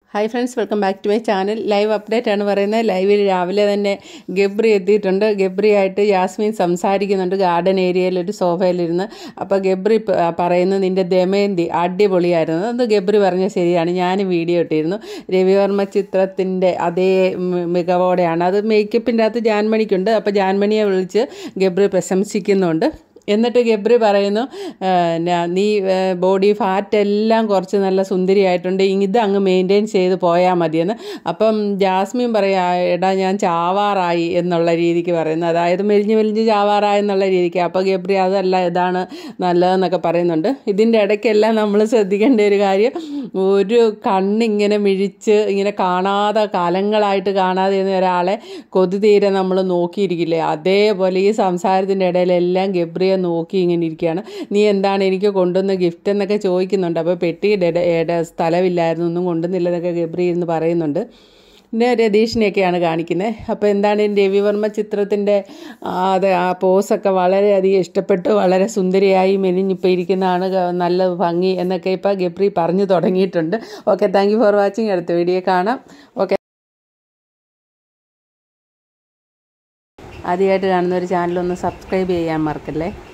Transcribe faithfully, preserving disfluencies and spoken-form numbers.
Hi friends, welcome back to my channel. Live update ആണ് പറയുന്നത്. ലൈവിൽ രാവിലെ തന്നെ ഗബ്രി എത്തിയിട്ടുണ്ട്. ഗബ്രി ആയിട്ട് യാസ്മീൻ സംസാരിക്കുന്നുണ്ട് ഗാർഡൻ ഏരിയയിൽ ഒരു സോഫയിലിരുന്ന്. അപ്പോൾ ഗബ്രി പറയുന്നത് നിൻ്റെ ദമയന്തി അടിപൊളിയായിരുന്നു. അത് ഗബ്രി പറഞ്ഞത് ശരിയാണ്. ഞാൻ വീഡിയോ ഇട്ടിരുന്നു. രവിവർമ്മ ചിത്രത്തിൻ്റെ അതേ മികവോടെയാണ്. അത് മേക്കപ്പിൻ്റെ അകത്ത് ജാൻമണിക്കുണ്ട്. അപ്പോൾ ജാൻമണിയെ വിളിച്ച് ഗബ്രി പ്രശംസിക്കുന്നുണ്ട്. എന്നിട്ട് ഗബ്രി പറയുന്നു, നീ ബോഡി ഫാറ്റ് എല്ലാം കുറച്ച് നല്ല സുന്ദരിയായിട്ടുണ്ട്, ഇത് അങ്ങ് മെയിൻറ്റെയിൻ ചെയ്ത് പോയാൽ മതിയെന്ന്. അപ്പം ജാസ്മിൻ പറയാ, എടാ ഞാൻ ചാവാറായി എന്നുള്ള രീതിക്ക് പറയുന്നു. അതായത് മെലിഞ്ഞ് മെലിഞ്ഞ് ചാവാറായി എന്നുള്ള രീതിക്ക്. അപ്പോൾ ഗബ്രി അതല്ല, ഇതാണ് നല്ലതെന്നൊക്കെ പറയുന്നുണ്ട്. ഇതിൻ്റെ ഇടയ്ക്കെല്ലാം നമ്മൾ ശ്രദ്ധിക്കേണ്ട ഒരു കാര്യം, ഒരു കണ്ണിങ്ങനെ മിഴിച്ച് ഇങ്ങനെ കാണാതെ കാലങ്ങളായിട്ട് കാണാതെ ഇരുന്ന ഒരാളെ കൊതി തീരെ നമ്മൾ നോക്കിയിരിക്കില്ലേ, അതേപോലെ ഈ സംസാരത്തിൻ്റെ ഇടയിലെല്ലാം ഗബ്രിയെ നോക്കി ഇങ്ങനെ ഇരിക്കുകയാണ്. നീ എന്താണ് എനിക്ക് കൊണ്ടുവന്ന ഗിഫ്റ്റ് എന്നൊക്കെ ചോദിക്കുന്നുണ്ട്. അപ്പോൾ പെട്ടിയുടെ സ്ഥലമില്ലായിരുന്നു, ഒന്നും കൊണ്ടുവന്നില്ലെന്നൊക്കെ ഗബ്രി ഇരുന്ന് പറയുന്നുണ്ട്. പിന്നെ രതീഷിനെയൊക്കെയാണ് കാണിക്കുന്നത്. അപ്പോൾ എന്താണ് രവിവർമ്മ ചിത്രത്തിൻ്റെ അത് ആ പോസൊക്കെ വളരെയധികം ഇഷ്ടപ്പെട്ടു, വളരെ സുന്ദരിയായി മെലിഞ്ഞിപ്പോൾ ഇരിക്കുന്നതാണ് നല്ല ഭംഗി എന്നൊക്കെ ഇപ്പോൾ ഗബ്രി പറഞ്ഞു തുടങ്ങിയിട്ടുണ്ട്. Okay, thank you for watching. അടുത്ത വീഡിയോ കാണാം. ഓക്കെ, ആദ്യമായിട്ട് കാണുന്ന ഒരു ചാനലൊന്ന് സബ്സ്ക്രൈബ് ചെയ്യാൻ മറക്കല്ലേ.